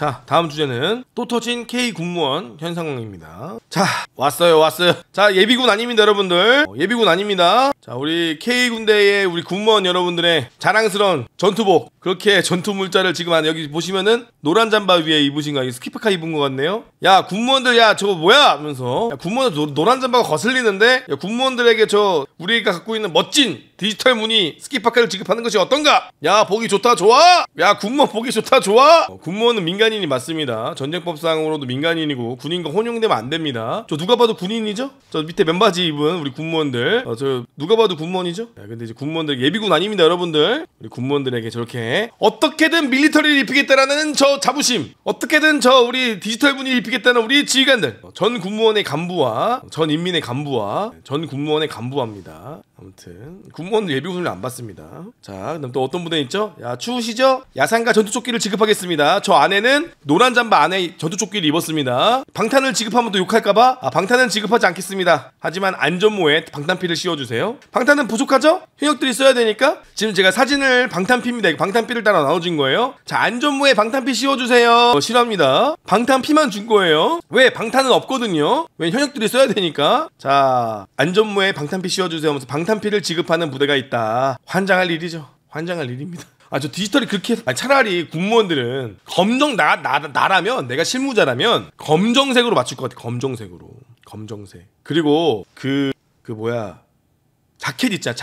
자, 다음 주제는 또 터진 K 군무원 현 상황입니다. 자, 왔어요. 자, 예비군 아닙니다, 여러분들. 예비군 아닙니다. 자, 우리 K 군대의 우리 군무원 여러분들의 자랑스러운 전투복, 그렇게 전투 물자를 지금 여기 보시면은 노란 잠바 위에 입으신 거, 스키파카 입은 것 같네요. 야, 군무원들, 야, 저거 뭐야? 하면서 야, 군무원들 노란 잠바가 거슬리는데, 야, 군무원들에게 우리가 갖고 있는 멋진 디지털 무늬 스키파카를 지급하는 것이 어떤가? 야, 보기 좋다, 좋아? 야, 군무원 보기 좋다, 좋아? 군무원은 민간인이 맞습니다. 전쟁법상으로도 민간인이고 군인과 혼용되면 안 됩니다. 저 누가 봐도 군인이죠? 저 밑에 맨바지 입은 우리 군무원들, 저 누가 봐도 군무원이죠? 야, 근데 이제 군무원들 예비군 아닙니다, 여러분들. 우리 군무원들에게 저렇게 어떻게든 밀리터리를 입히겠다라는 저 자부심, 어떻게든 우리 디지털 무늬를 입히겠다는 우리 지휘관들, 전 군무원의 간부와 전 인민의 간부와 전 군무원의 간부합니다. 아무튼 군무원들 예비군을 안 받습니다. 자, 그다음 또 어떤 부대 있죠? 야, 추우시죠? 야상과 전투조끼를 지급하겠습니다. 저 안에는 노란 잠바 안에 전투조끼를 입었습니다. 방탄을 지급하면 또 욕할까봐 방탄은 지급하지 않겠습니다. 하지만 안전모에 방탄피를 씌워주세요. 방탄은 부족하죠? 현역들이 써야 되니까 지금 제가 사진을 방탄피입니다. 방탄피를 따라 나눠준 거예요. 자, 안전모에 방탄피 씌워주세요. 싫어합니다. 방탄피만 준 거예요. 왜? 방탄은 없거든요. 왜? 현역들이 써야 되니까. 자, 안전모에 방탄피 씌워주세요 하면서 방탄피를 지급하는 부대가 있다. 환장할 일이죠. 환장할 일입니다. 저 디지털이 그렇게 차라리 군무원들은 나라면, 내가 실무자라면 검정색으로 맞출 것 같아. 검정색으로. 검정색. 그리고 자켓 있잖아,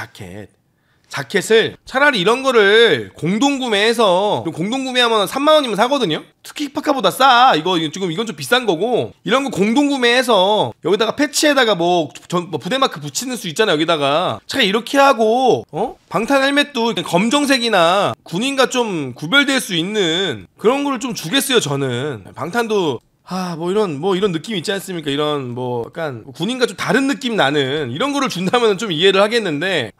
자켓을 차라리 이런 거를 공동구매해서, 공동구매하면 3만원이면 사거든요? 스키파카보다 싸. 이건 좀 비싼 거고, 이런 거 공동구매해서 여기다가 패치에다가 부대마크 붙이는 수 있잖아, 여기다가. 차라리 이렇게 하고, 방탄 헬멧도 검정색이나 군인과 좀 구별될 수 있는 그런 거를 좀 주겠어요, 저는. 방탄도 이런 느낌 있지 않습니까? 이런 약간 군인과 좀 다른 느낌 나는 이런 거를 준다면 좀 이해를 하겠는데,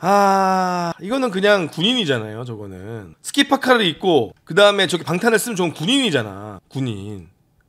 이거는 그냥 군인이잖아요, 저거는. 스키파카를 입고 그 다음에 저기 방탄을 쓰면 저건 군인이잖아, 군인.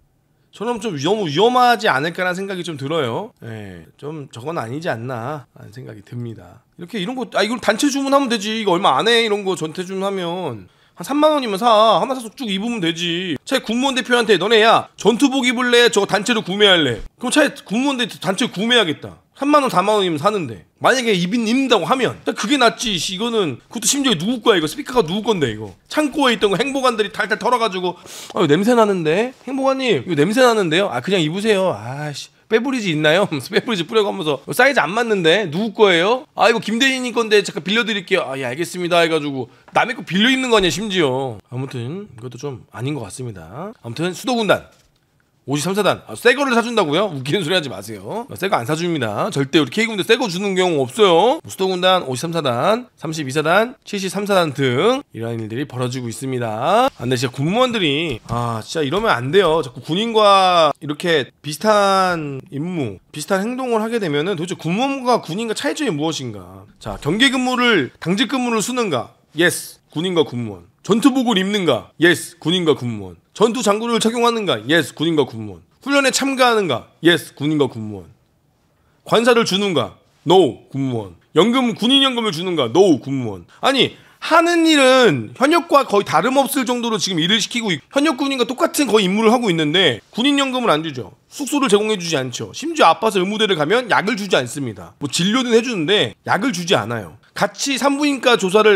저는 좀 너무 위험하지 않을까라는 생각이 좀 들어요. 예, 좀 저건 아니지 않나 하는 생각이 듭니다. 이런 거, 이걸 단체 주문하면 되지. 이거 얼마 안 해, 이런 거 전체 주문하면. 한 3만원이면 하나 사서 쭉 입으면 되지. 차라리 군무원 대표한테 너네 전투복 입을래? 저거 단체로 구매할래? 그럼 차라리 군무원 대표 단체로 구매하겠다. 3만원 4만원이면 사는데 만약에 입는다고 하면 그게 낫지. 이거는 그것도 심지어 누구 거야? 이거 스피커가 누구 건데? 이거 창고에 있던 거 행보관들이 탈탈 털어가지고 이거 냄새 나는데? 행보관님 이거 냄새 나는데요? 그냥 입으세요. 빼브리지 있나요? 빼브리지 뿌려가면서 사이즈 안 맞는데 누구 거예요? 이거 김대리님 건데 잠깐 빌려드릴게요. 예, 알겠습니다 해가지고 남의 거 빌려 입는 거 아니야, 심지어. 아무튼 이것도 좀 아닌 것 같습니다. 아무튼 수도군단 53사단 새 거를 사준다고요? 웃기는 소리 하지 마세요. 새 거 안 사줍니다. 절대 우리 K군대 새 거 주는 경우 없어요. 수도군단 53사단 32사단 73사단 등 이러한 일들이 벌어지고 있습니다. 근데 진짜 군무원들이 진짜 이러면 안 돼요. 자꾸 군인과 이렇게 비슷한 임무, 비슷한 행동을 하게 되면은 도대체 군무원과 군인과 차이점이 무엇인가? 자, 경계근무를 당직근무를 쓰는가? 예스, 군인과 군무원. 전투복을 입는가? 예스, 군인과 군무원. 전투 장구를 착용하는가? 예스, 군인과 군무원. 훈련에 참가하는가? 예스, 군인과 군무원. 관사를 주는가? 노, 군무원. 군인연금을 주는가? 노, 군무원. 아니, 하는 일은 현역과 거의 다름없을 정도로 지금 일을 시키고 현역 군인과 똑같은 거의 임무를 하고 있는데 군인연금을 안 주죠. 숙소를 제공해주지 않죠. 심지어 아파서 의무대를 가면 약을 주지 않습니다. 진료는 해주는데 약을 주지 않아요. 같이 산부인과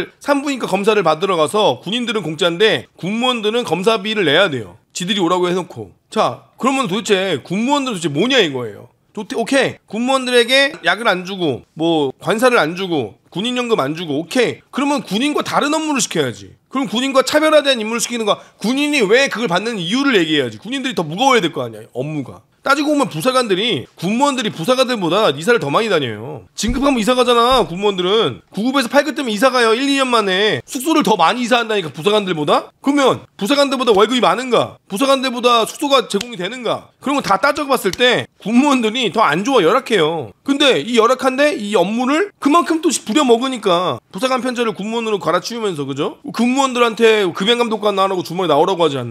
검사를 받으러 가서 군인들은 공짜인데 군무원들은 검사비를 내야 돼요. 지들이 오라고 해놓고. 자, 그러면 도대체 군무원들은 도대체 뭐냐 이거예요. 오케이, 군무원들에게 약을 안 주고 관사를 안 주고 군인연금 안 주고, 오케이, 그러면 군인과 다른 업무를 시켜야지. 그럼 군인과 차별화된 임무를 시키는 거야. 군인이 왜 그걸 받는 이유를 얘기해야지. 군인들이 더 무거워야 될 거 아니야, 업무가. 따지고 보면 군무원들이 부사관들보다 이사를 더 많이 다녀요. 진급하면 이사 가잖아, 군무원들은. 9급에서 8급 때문에 이사 가요. 1, 2년 만에. 숙소를 더 많이 이사한다니까, 부사관들보다? 그러면 부사관들보다 월급이 많은가? 부사관들보다 숙소가 제공이 되는가? 그런 거 다 따져봤을 때 군무원들이 더 안 좋아, 열악해요. 근데 이 열악한데 이 업무를 그만큼 또 부려먹으니까 부사관 편차를 군무원으로 갈아치우면서, 그죠? 군무원들한테 급여감독관 나오라고 주말에 나오라고 하지 않나?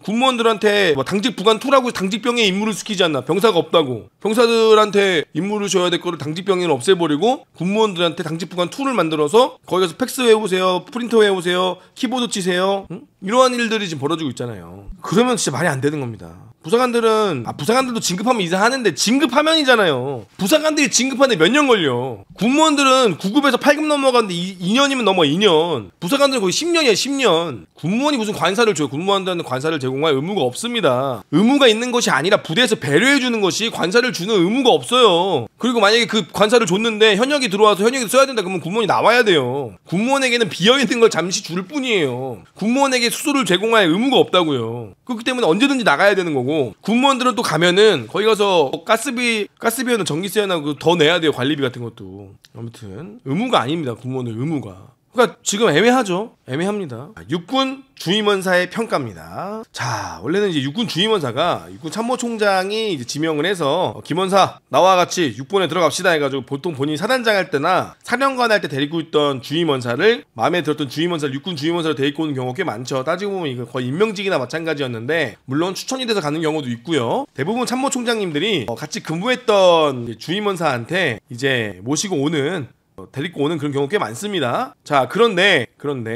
군무원들한테 뭐 당직 부관 투라고 당직병에 임무를 시키지 않나. 병사가 없다고. 병사들한테 임무를 줘야 될 거를 당직병에는 없애버리고 군무원들한테 당직 부관 투를 만들어서 거기 가서 팩스 해오세요, 프린터 해오세요, 키보드 치세요. 응? 이러한 일들이 지금 벌어지고 있잖아요. 그러면 진짜 말이 안 되는 겁니다. 부사관들도 진급하면 이사하는데 진급하면이잖아요. 부사관들이 진급하는데 몇 년 걸려. 군무원들은 9급에서 8급 넘어가는데 2년이면 넘어 2년. 부사관들은 거의 10년이야 10년. 군무원이 무슨 관사를 줘요. 군무원들한테 관사를 제공할 의무가 없습니다. 의무가 있는 것이 아니라 부대에서 배려해주는 것이 관사를 주는 의무가 없어요. 그리고 만약에 그 관사를 줬는데 현역이 들어와서 현역이 써야 된다 그러면 군무원이 나와야 돼요. 군무원에게는 비어있는 걸 잠시 줄 뿐이에요. 군무원에게 숙소를 제공할 의무가 없다고요. 그렇기 때문에 언제든지 나가야 되는 거고, 군무원들은 또 가면은 거기 가서 가스비나 전기세나 더 내야 돼요. 관리비 같은 것도. 아무튼 의무가 아닙니다. 군무원은 의무가. 그러니까 지금 애매하죠. 애매합니다. 육군 주임원사의 평가입니다. 자, 원래는 이제 육군 주임원사가 육군 참모총장이 이제 지명을 해서 김원사 나와 같이 육본에 들어갑시다 해가지고 보통 본인이 사단장 할 때나 사령관 할 때 데리고 있던 주임원사를 마음에 들었던 주임원사를 육군 주임원사로 데리고 오는 경우가 꽤 많죠. 따지고 보면 이거 거의 임명직이나 마찬가지였는데 물론 추천이 돼서 가는 경우도 있고요. 대부분 참모총장님들이 같이 근무했던 주임원사한테 이제 모시고 오는 데리고 오는 그런 경우 꽤 많습니다. 자, 그런데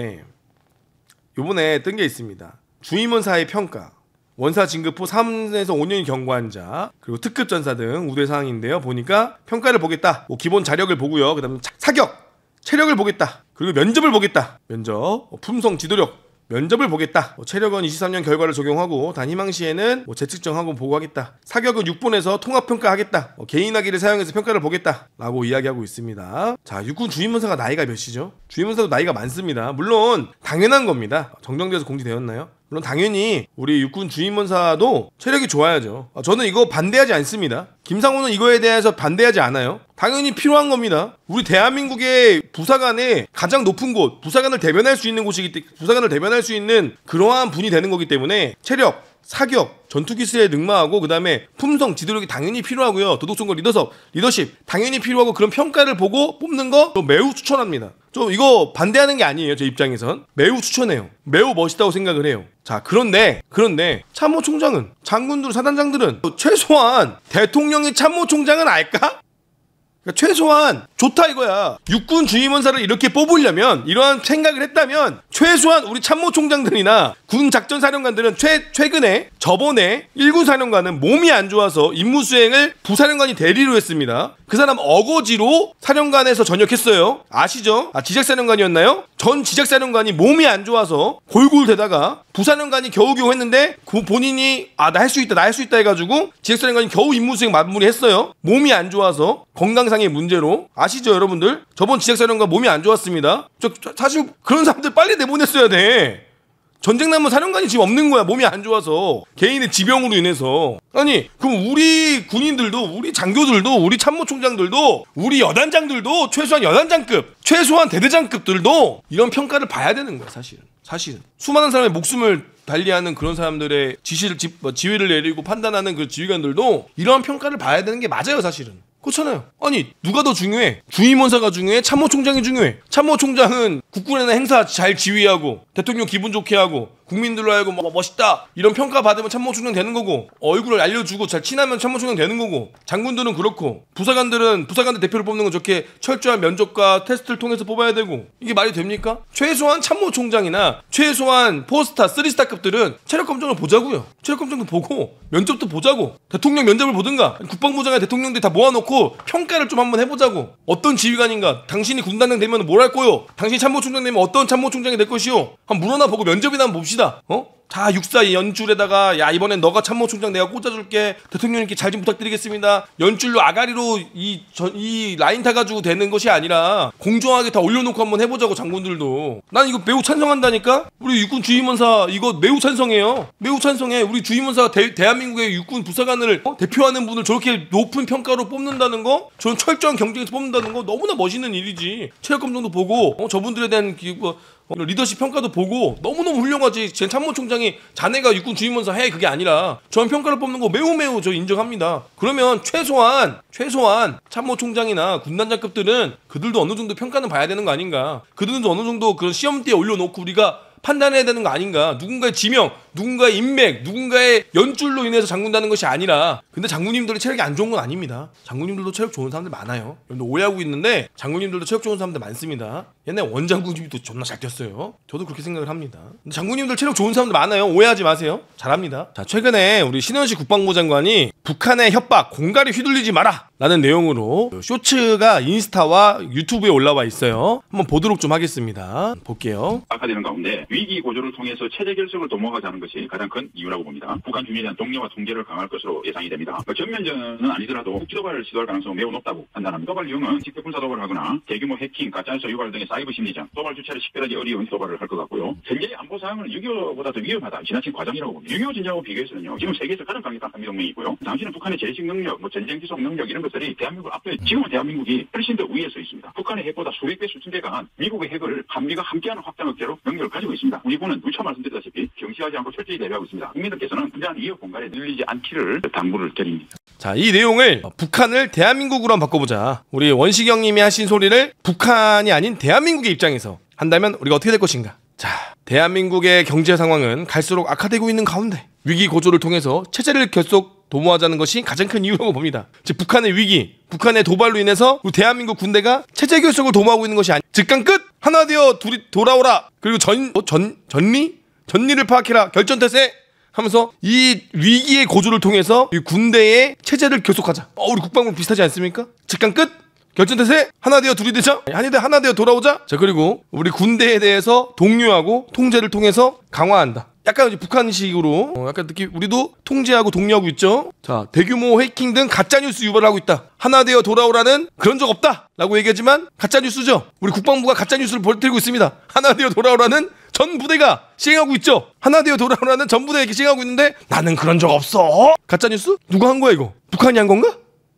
요번에 뜬 게 있습니다. 주임원사의 평가. 원사 진급 후 3에서 5년 경과한 자, 그리고 특급 전사 등 우대 사항인데요. 보니까 평가를 보겠다. 뭐 기본 자력을 보고요. 그다음에 사격, 체력을 보겠다. 그리고 면접을 보겠다. 면접, 품성, 지도력, 면접을 보겠다. 체력은 23년 결과를 적용하고 단 희망시에는 재측정하고 보고하겠다. 사격은 6본에서 통합평가하겠다. 개인화기를 사용해서 평가를 보겠다 라고 이야기하고 있습니다. 자, 육군 주임원사가 나이가 몇이죠? 주임원사도 나이가 많습니다. 물론 당연한 겁니다. 정정돼서 공지되었나요? 물론 당연히 우리 육군 주임원사도 체력이 좋아야죠. 저는 이거 반대하지 않습니다. 김상호는 이거에 대해서 반대하지 않아요. 당연히 필요한 겁니다. 우리 대한민국의 부사관의 가장 높은 곳, 부사관을 대변할 수 있는 곳이기 때문에, 부사관을 대변할 수 있는 그러한 분이 되는 거기 때문에 체력, 사격, 전투기술에 능마하고, 그 다음에 품성, 지도력이 당연히 필요하고요. 도덕성과 리더십 당연히 필요하고, 그런 평가를 보고 뽑는 거 매우 추천합니다. 저 이거 반대하는 게 아니에요. 제 입장에선 매우 추천해요. 매우 멋있다고 생각을 해요. 자, 그런데 참모총장은, 장군들, 사단장들은 최소한 대통령이 참모총장은 알까? 그러니까 최소한 좋다 이거야. 육군 주임원사를 이렇게 뽑으려면, 이러한 생각을 했다면 최소한 우리 참모총장들이나 군 작전사령관들은 저번에 1군 사령관은 몸이 안 좋아서 임무 수행을 부사령관이 대리로 했습니다. 그 사람 어거지로 사령관에서 전역했어요. 아시죠? 지작사령관이었나요? 전 지작사령관이 몸이 안 좋아서 골골대다가 부사령관이 겨우겨우 했는데 본인이 나 할 수 있다 해가지고 지작사령관이 겨우 임무 수행 마무리했어요. 몸이 안 좋아서, 건강상의 문제로. 아시죠 여러분들? 저번 지작사령관 몸이 안 좋았습니다. 사실 그런 사람들 빨리 내보냈어야 돼. 전쟁 나면 사령관이 지금 없는 거야. 몸이 안 좋아서, 개인의 지병으로 인해서. 아니 그럼 우리 군인들도, 우리 장교들도, 우리 참모총장들도, 우리 여단장들도, 최소한 여단장급, 최소한 대대장급들도 이런 평가를 봐야 되는 거야. 사실은 수많은 사람의 목숨을 달리하는 그런 사람들의 지휘를 내리고 판단하는 그 지휘관들도 이러한 평가를 봐야 되는 게 맞아요. 사실은 그렇잖아요. 아니 누가 더 중요해? 주임원사가 중요해? 참모총장이 중요해? 참모총장은 국군의 행사 잘 지휘하고 대통령 기분 좋게 하고 국민들로 알고 멋있다 이런 평가 받으면 참모총장 되는 거고, 얼굴을 알려주고 잘 친하면 참모총장 되는 거고, 장군들은 그렇고, 부사관들 대표를 뽑는 건 저렇게 철저한 면접과 테스트를 통해서 뽑아야 되고, 이게 말이 됩니까? 최소한 참모총장이나 최소한 4스타, 3스타급들은 체력 검정을 보자고요. 체력 검정도 보고 면접도 보자고. 대통령 면접을 보든가, 국방부장이나 대통령들 다 모아놓고 평가를 좀 한번 해보자고. 어떤 지휘관인가? 당신이 군단장 되면 뭘 할 거요? 당신이 참모총장 되면 어떤 참모총장이 될 것이요? 한번 물어나 보고 면접이나 한번 봅시다. 자, 육사 연줄에다가 이번엔 너가 참모총장 내가 꽂아줄게. 대통령님께 잘 좀 부탁드리겠습니다. 연줄로 아가리로 이 라인 타가지고 되는 것이 아니라 공정하게 다 올려놓고 한번 해보자고. 장군들도. 난 이거 매우 찬성한다니까. 우리 육군 주임원사 이거 매우 찬성해요. 매우 찬성해. 우리 주임원사가 대한민국의 육군 부사관을 대표하는 분을 저렇게 높은 평가로 뽑는다는 거, 저런 철저한 경쟁에서 뽑는다는 거 너무나 멋있는 일이지. 체력 검정도 보고 저분들에 대한 리더십 평가도 보고 너무너무 훌륭하지. 제 참모총장이 자네가 육군 주임원사 해, 그게 아니라 저런 평가를 뽑는 거 매우 저 인정합니다. 그러면 최소한 참모총장이나 군단장급들은 그들도 어느 정도 평가는 봐야 되는 거 아닌가. 그들도 어느 정도 그런 시험대에 올려놓고 우리가 판단해야 되는 거 아닌가. 누군가의 지명, 누군가의 인맥, 누군가의 연줄로 인해서 장군다는 것이 아니라 근데 장군님들이 체력이 안 좋은 건 아닙니다. 장군님들도 체력 좋은 사람들 많아요. 여러분들 오해하고 있는데 장군님들도 체력 좋은 사람들 많습니다. 옛날 원장군님도 존나 잘 뛰었어요. 저도 그렇게 생각을 합니다. 근데 장군님들 체력 좋은 사람들 많아요. 오해하지 마세요. 잘합니다. 자, 최근에 우리 신원식 국방부 장관이 북한의 협박, 공갈이 휘둘리지 마라 라는 내용으로 쇼츠가 인스타와 유튜브에 올라와 있어요. 한번 보도록 좀 하겠습니다. 볼게요. 악화되는 가운데 위기 고조를 통해서 체제 결석을 도모하자는 것이 가장 큰 이유라고 봅니다. 북한 주민에 대한 독려와 통제를 강화할 것으로 예상이 됩니다. 정면전은 아니더라도 국지 도발을 시도할 가능성은 매우 높다고 판단합니다. 도발 이유는 직접 군사 도발을 하거나 대규모 해킹, 가짜뉴스 유발 등의 사이버 심리전, 도발 주체를 식별하기 어려운 도발을 할 것 같고요. 현재의 안보 상황은 6.25보다 더 위험하다, 지나친 과정이라고 봅니다. 6.25 전쟁하고 비교해서는요, 지금 세계에서 가장 강력한 한미동맹이 있고요. 당시는 북한의 재래식 능력, 전쟁 지속 능력 이런 것들이 대한민국을 앞에, 지금은 대한민국이 훨씬 더 위에 서 있습니다. 북한의 핵보다 수백 배, 수천 배 강한 미국의 핵을 한미가 함께하는 확장 억제로 능력을 가지고 있습니다. 우리 군은 누차 말씀드렸다시피 경시하지 않고 철저히 대비하고 있습니다. 국민들께서는 분대한 이어 공간에 늘리지 않기를 당부를 드립니다. 자, 이 내용을 북한을 대한민국으로 한번 바꿔보자. 우리 원시경 님이 하신 소리를 북한이 아닌 대한민국의 입장에서 한다면 우리가 어떻게 될 것인가? 자, 대한민국의 경제 상황은 갈수록 악화되고 있는 가운데 위기 고조를 통해서 체제를 결속 도모하자는 것이 가장 큰 이유라고 봅니다. 즉 북한의 위기, 북한의 도발로 인해서 우리 대한민국 군대가 체제 결속을 도모하고 있는 것이 아니 즉각 끝! 하나 되어 둘이 돌아오라! 그리고 전리를 파악해라! 결전태세! 하면서 이 위기의 고조를 통해서 이 군대의 체제를 결속하자. 우리 국방부 비슷하지 않습니까? 즉각 끝! 결전태세! 하나 되어 둘이 되자! 하나 되어 돌아오자! 자, 그리고 우리 군대에 대해서 독려하고 통제를 통해서 강화한다. 약간 이제 북한식으로 약간 느낌, 우리도 통제하고 독려하고 있죠. 자, 대규모 해킹 등 가짜뉴스 유발을 하고 있다. 하나 되어 돌아오라는 그런 적 없다 라고 얘기하지만 가짜뉴스죠. 우리 국방부가 가짜뉴스를 벌들고 있습니다. 하나 되어 돌아오라는 전 부대가 시행하고 있죠. 하나 되어 돌아오라는 전 부대가 이렇게 시행하고 있는데 나는 그런 적 없어. 가짜뉴스? 누가 한 거야 이거? 북한이 한 건가?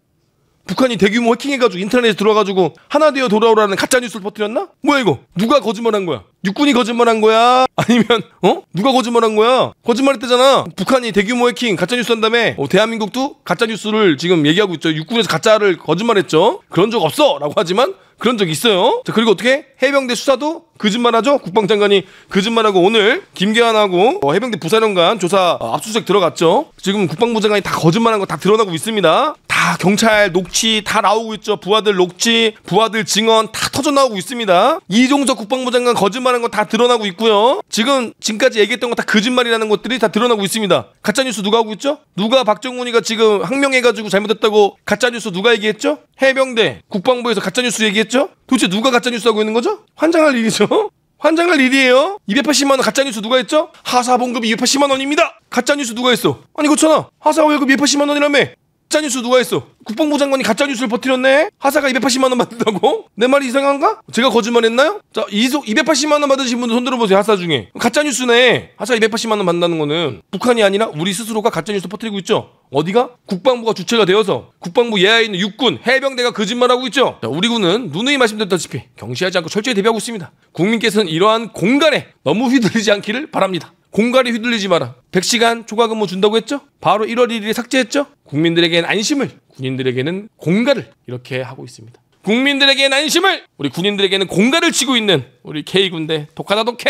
북한이 대규모 해킹해가지고 인터넷에 들어와가지고 하나 되어 돌아오라는 가짜뉴스를 퍼뜨렸나? 뭐야 이거? 누가 거짓말한 거야? 육군이 거짓말한 거야? 아니면 누가 거짓말한 거야? 거짓말했대잖아. 북한이 대규모 해킹 가짜뉴스 한 다음에 대한민국도 가짜뉴스를 지금 얘기하고 있죠. 육군에서 가짜를 거짓말했죠. 그런 적 없어 라고 하지만 그런 적 있어요. 자, 그리고 어떻게? 해병대 수사도 거짓말하죠. 국방장관이 거짓말하고 오늘 김계환하고 해병대 부사령관 조사 압수수색 들어갔죠. 지금 국방부 장관이 다 거짓말한 거 다 드러나고 있습니다. 다 경찰 녹취 다 나오고 있죠. 부하들 녹취, 부하들 증언 다 터져 나오고 있습니다. 이종석 국방부 장관 거짓말한 거 다 드러나고 있고요. 지금까지 얘기했던 거 다 거짓말이라는 것들이 다 드러나고 있습니다. 가짜뉴스 누가 하고 있죠? 누가 박정훈이가 지금 항명해가지고 잘못했다고 가짜뉴스 누가 얘기했죠? 해병대, 국방부에서 가짜뉴스 얘기했죠? 도대체 누가 가짜뉴스 하고 있는 거죠? 환장할 일이죠? 환장할 일이에요. 280만 원 가짜뉴스 누가 했죠? 하사 봉급이 280만 원입니다. 가짜뉴스 누가 했어? 아니 그렇잖아. 하사 월급 280만 원이라며. 가짜뉴스 누가 했어? 국방부 장관이 가짜뉴스를 퍼뜨렸네? 하사가 280만 원 받는다고? 내 말이 이상한가? 제가 거짓말했나요? 자, 280만 원 받으신 분들 손 들어보세요. 하사 중에. 가짜뉴스네. 하사 280만 원 받는다는 거는 북한이 아니라 우리 스스로가 가짜뉴스 퍼뜨리고 있죠. 어디가? 국방부가 주체가 되어서 국방부 예하에 있는 육군, 해병대가 거짓말하고 있죠. 자, 우리 군은 누누이 말씀드렸다시피 경시하지 않고 철저히 대비하고 있습니다. 국민께서는 이러한 공갈에 너무 휘둘리지 않기를 바랍니다. 공갈이 휘둘리지 마라. 100시간 초과 근무 준다고 했죠? 바로 1월 1일에 삭제했죠? 국민들에게는 안심을, 군인들에게는 공갈을 이렇게 하고 있습니다. 국민들에게는 안심을, 우리 군인들에게는 공갈을 치고 있는 우리 K군대 독하다 독해!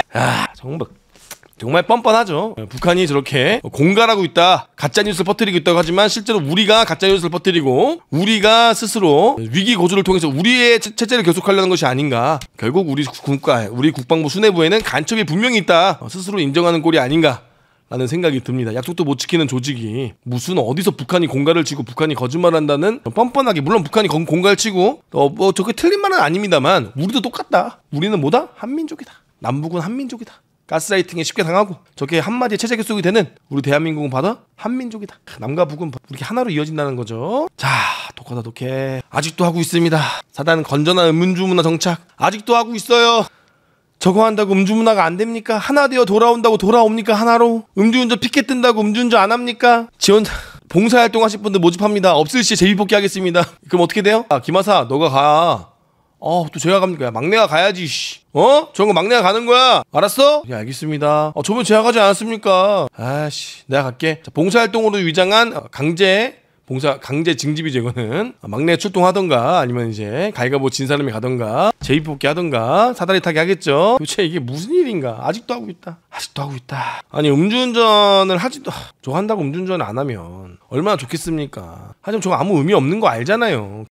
정말 뻔뻔하죠. 북한이 저렇게 공갈하고 있다, 가짜뉴스를 퍼뜨리고 있다고 하지만 실제로 우리가 가짜뉴스를 퍼뜨리고 우리가 스스로 위기 고조를 통해서 우리의 체제를 결속하려는 것이 아닌가. 결국 우리 국방부 수뇌부에는 간첩이 분명히 있다, 스스로 인정하는 꼴이 아닌가 라는 생각이 듭니다. 약속도 못 지키는 조직이 무슨 어디서 북한이 공갈을 치고 북한이 거짓말한다는, 뻔뻔하게, 물론 북한이 공갈 치고 저게 틀린 말은 아닙니다만 우리도 똑같다. 우리는 뭐다? 한민족이다. 남북은 한민족이다. 가스라이팅에 쉽게 당하고 저게 한마디에 체제 결속이 되는 우리 대한민국은 바다 한민족이다. 남과 북은 이렇게 하나로 이어진다는 거죠. 자, 독하다 독해. 아직도 하고 있습니다. 사단 건전한 음주문화 정착 아직도 하고 있어요. 저거 한다고 음주문화가 안 됩니까? 하나 되어 돌아온다고 돌아옵니까? 하나로. 음주운전 피켓 뜬다고 음주운전 안 합니까? 지원 봉사활동 하실 분들 모집합니다. 없을 시에 제비뽑기 하겠습니다. 그럼 어떻게 돼요? 김하사 너가 가. 또 제가 갑니까? 막내가 가야지. 저런 거 막내가 가는 거야. 알았어? 예, 알겠습니다. 저번 제가 가지 않았습니까? 내가 갈게. 자, 봉사활동으로 위장한 강제 공사 강제 징집이죠. 이거는 막내 출동하던가 아니면 이제 가위바위보 진 사람이 가던가 제비뽑기 하던가 사다리 타기 하겠죠. 도대체 이게 무슨 일인가. 아직도 하고 있다. 아니 음주운전을 저거 한다고 음주운전 안 하면 얼마나 좋겠습니까. 하지만 저거 아무 의미 없는 거 알잖아요.